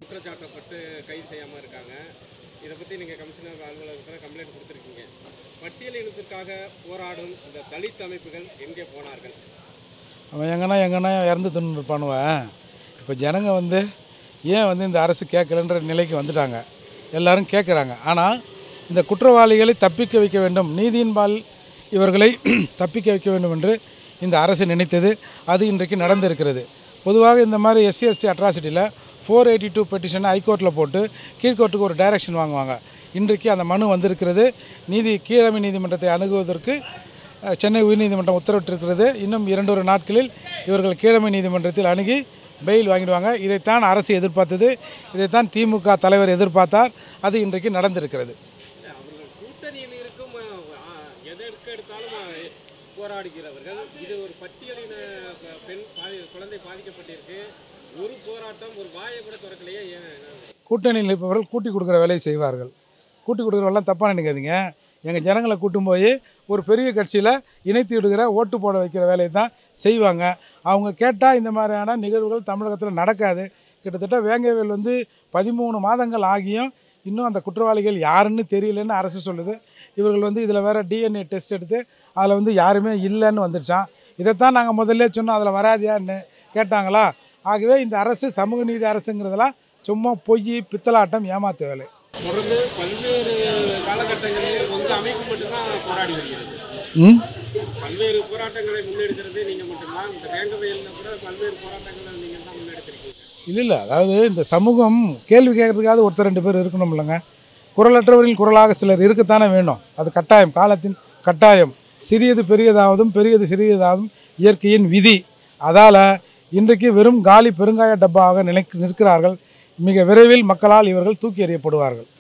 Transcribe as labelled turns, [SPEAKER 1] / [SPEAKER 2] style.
[SPEAKER 1] குற்றச்சாட்டப்பட்டு கைது செய்யாமல் இருக்காங்க. இதை பற்றி நீங்கள் கமிஷனர் அலுவலகத்தில் கம்ப்ளைண்ட் கொடுத்துருக்கீங்க. பட்டியல் இனத்திற்காக போராடும் இந்த தலித் அமைப்புகள் எங்கே போனார்கள்?
[SPEAKER 2] அவன் எங்கன்னா இறந்து தின்னு இருப்பானுவன். இப்போ ஜனங்க ஏன் இந்த அரசு கேட்கலன்ற நிலைக்கு வந்துட்டாங்க. எல்லோரும் கேட்குறாங்க. ஆனால் இந்த குற்றவாளிகளை தப்பிக்க வைக்க வேண்டும், நீதியின்பால் இவர்களை தப்பிக்க வைக்க வேண்டும் என்று இந்த அரசு நினைத்தது. அது இன்றைக்கு நடந்திருக்கிறது. பொதுவாக இந்த மாதிரி SC/ST அட்ராசிட்டியில் 482 பெட்டிஷனை ஹைகோர்ட்டில் போட்டு கீழ்கோர்ட்டுக்கு ஒரு டைரக்ஷன் வாங்குவாங்க. இன்றைக்கு அந்த மனு வந்திருக்கிறது. கீழமை நீதிமன்றத்தை அணுகுவதற்கு சென்னை உயர்நீதிமன்றம் உத்தரவிட்டிருக்கிறது. இன்னும் 2 நாட்களில் இவர்கள் கீழமை நீதிமன்றத்தில் அணுகி பெயில் வாங்கிடுவாங்க. இதைத்தான் அரசு எதிர்பார்த்தது. இதைத்தான் திமுக தலைவர் எதிர்பார்த்தார். அது இன்றைக்கு நடந்திருக்கிறது.
[SPEAKER 1] போராடுகிறவர்கள் இது ஒரு பட்டியலின பெண் குழந்தை பாதிக்கப்பட்டிருக்கு. ஒரு போராட்டம் ஒரு வாயை கூட திறக்கலையே.
[SPEAKER 2] கூட்டணியில் இருப்பவர்கள் கூட்டி கொடுக்குற வேலையை செய்வார்கள். கூட்டி கொடுக்குறவெல்லாம் தப்பாக நினைக்காதீங்க. எங்கள் ஜனங்களை கூட்டும் போய் ஒரு பெரிய கட்சியில் இணைத்து விடுகிற ஓட்டு போட வைக்கிற வேலையை தான் செய்வாங்க. அவங்க கேட்டால் இந்த மாதிரியான நிகழ்வுகள் தமிழகத்தில் நடக்காது. கிட்டத்தட்ட வேங்கைவேல் 13 மாதங்கள் ஆகியும் இன்னும் அந்த குற்றவாளிகள் யாருன்னு தெரியலன்னு அரசு சொல்லுது. இவர்கள் இதில் வேறு DNA டெஸ்ட் எடுத்து அதில் யாருமே இல்லைன்னு வந்துடுச்சான். இதைத்தான் நாங்கள் முதல்ல சொன்னோம், அதில் வராதியான்னு கேட்டாங்களா. ஆகவே இந்த அரசு சமூக நீதி அரசுங்கிறதெல்லாம் சும்மா பொய், பித்தலாட்டம், ஏமாத்து வேலை.
[SPEAKER 1] தொடர்ந்து பல்வேறு காலகட்டங்களில் அமைப்பு மட்டும்தான் போராடி வருகிறது. பல்வேறு போராட்டங்களை முன்னெடுக்கிறது நீங்கள் மட்டும்தான். இந்த வேங்கவேலில் கூட பல்வேறு போராட்டங்களை நீங்கள் தான் முன்னெடுத்திருக்கீங்க.
[SPEAKER 2] இல்லை, அதாவது இந்த சமூகம் கேள்வி கேட்கறதுக்காவது ஒருத்தர் 2 பேர் இருக்கணும் இல்லைங்க. குரலற்றவரின் குரலாக சிலர் இருக்கத்தானே வேணும். அது கட்டாயம், காலத்தின் கட்டாயம். சிறியது பெரியதாவதும் பெரியது சிறியதாவதும் இயற்கையின் விதி. அதால் இன்றைக்கு வெறும் காலி பெருங்காய டப்பாவாக நிற்கிறார்கள். மிக விரைவில் மக்களால் இவர்கள் தூக்கி எறியப்படுவார்கள்.